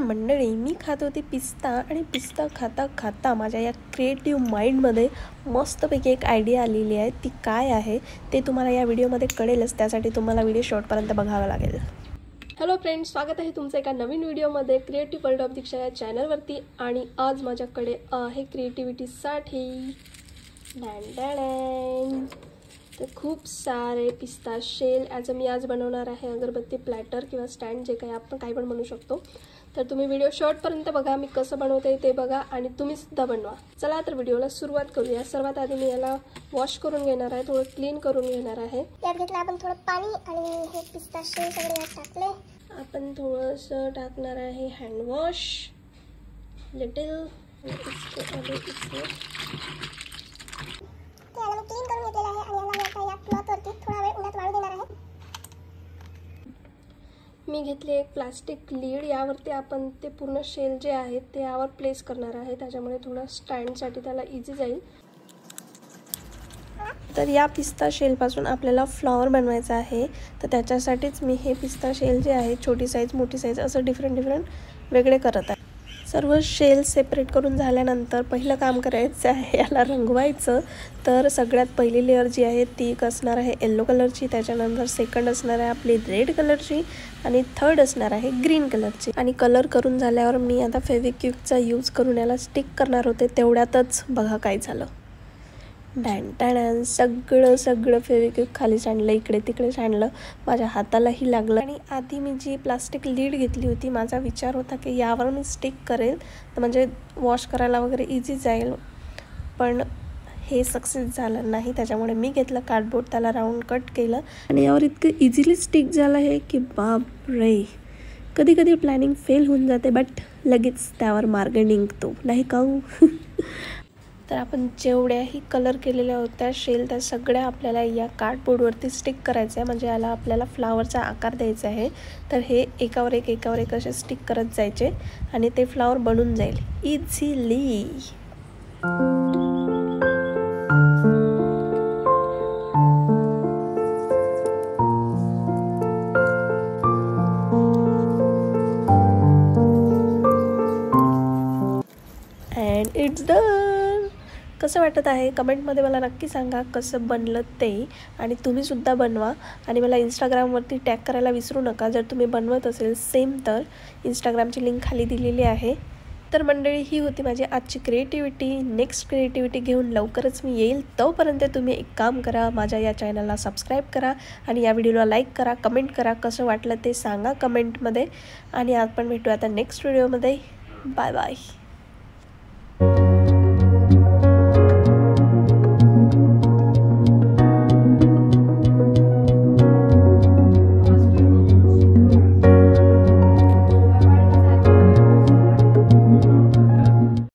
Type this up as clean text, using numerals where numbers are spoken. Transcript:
मंडळी, मी खात होते पिस्ता आणि पिस्ता खाता खाता माझ्या या क्रिएटिव्ह माइंडमध्ये मस्तपैकी एक आयडिया आलेली आहे. ती काय आहे ते तुम्हाला या व्हिडिओमध्ये कळेलच. त्यासाठी तुम्हाला व्हिडिओ शेवटपर्यंत बघावा लागेल. हॅलो फ्रेंड्स, स्वागत आहे तुमचं एका नवीन व्हिडिओमध्ये क्रिएटिव्ह वर्ल्ड ऑफ दीक्षा या चॅनलवरती. आणि आज माझ्याकडे आहे क्रिएटिव्हिटीसाठी तर खूप सारे पिस्ता शेल मी आज बनवणार आहे. अगरबत्ती प्लॅटर किंवा स्टँड, जे काही आपण काही पण बनवू शकतो. तर तुम्ही व्हिडिओ शेवटपर्यंत बघा, मी कसं बनवते ते बघा आणि तुम्ही सुद्धा बनवा. चला तर व्हिडिओला सुरुवात करूया. सर्वात आधी मी याला वॉश करून घेणार आहे, थोडं क्लीन करून घेणार आहे. यात घेतलं आपण थोडं पाणी आणि हे पिस्ता शेल सगळे यात टाकले. आपण थोडंसं टाकणार आहे हँड वॉश लिटिल. क्लीन करून घेतलेला आहे आणि याला आता या क्लॉथवरती थोडा वेळ उन्हात वाळू देणार आहे. मी घेतले एक प्लास्टिक लीड. यावरती आपण ते पूर्ण शेल जे आहेत ते यावर प्लेस करणार आहे, त्याच्यामुळे थोडं स्टँडसाठी त्याला इझी जाईल. तर या पिस्ता शेलपासून आपल्याला फ्लॉवर बनवायचा आहे. तर त्याच्यासाठीच मी हे पिस्ता शेल जे आहे, छोटी साईज मोठी साईज असं डिफरंट वेगळे करत आहे. सर्व शेल सेपरेट करून झाल्यानंतर पहिलं काम करायचं आहे याला रंगवायचं. तर सगळ्यात पहिली लेअर जी आहे ती असणार आहे येलो कलरची, त्याच्यानंतर सेकंड असणार आहे आपली रेड कलरची आणि थर्ड असणार आहे ग्रीन कलरची. आणि कलर करून झाल्यावर मी आता फेविक्विकचा यूज करून याला स्टिक करणार होते. तेवढ्यातच बघा काय झालं. सगळं फेविक्विक खाली सांडलं, इकडे तिकडे सांडलं, माझ्या हातालाही लागलं. आणि आधी मी जी प्लास्टिक लीड घेतली होती, माझा विचार होता की यावर मी स्टिक करेल तर म्हणजे वॉश करायला वगैरे इझी जाईल, पण हे सक्सेस झालं नाही. त्याच्यामुळे मी घेतलं कार्डबोर्ड, त्याला राऊंड कट केलं आणि यावर इतकं इझिली स्टिक झालं आहे की बाप रे. कधी कधी प्लॅनिंग फेल होऊन जाते, बट लगेच त्यावर मार्ग निघतो, नाही का? तर आपण जेवढ्याही कलर केलेल्या होत्या शेल, त्या सगळ्या आपल्याला या कार्डबोर्डवरती स्टिक करायचं आहे. म्हणजे याला आपल्याला फ्लावरचा आकार द्यायचा आहे. तर हे एकावर एक असे स्टिक करत जायचे आणि ते फ्लावर बनून जाईल इझिली. And it's done. कसं वाटत आहे कमेंटमध्ये मला नक्की सांगा कसं बनलं ते. आणि तुम्हीसुद्धा बनवा आणि मला इंस्टाग्रामवरती टॅग करायला विसरू नका जर तुम्ही बनवत असेल सेम. तर इंस्टाग्रामची लिंक खाली दिलेली आहे. तर मंडळी, ही होती माझी आजची क्रिएटिव्हिटी. नेक्स्ट क्रिएटिव्हिटी घेऊन लवकरच मी येईल. तोपर्यंत तुम्ही एक काम करा, माझ्या या चॅनलला सबस्क्राईब करा आणि या व्हिडिओला लाईक करा, कमेंट करा, कसं वाटलं ते सांगा कमेंटमध्ये. आणि आपण भेटू आता नेक्स्ट व्हिडिओमध्ये. Bye bye.